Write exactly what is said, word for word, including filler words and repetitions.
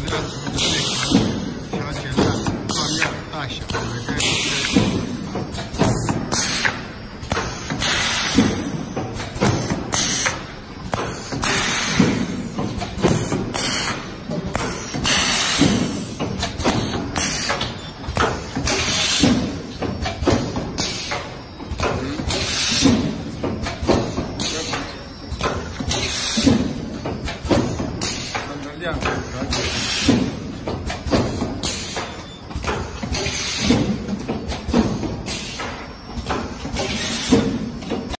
这个图的内涵，调节了画面大小，每个都亮。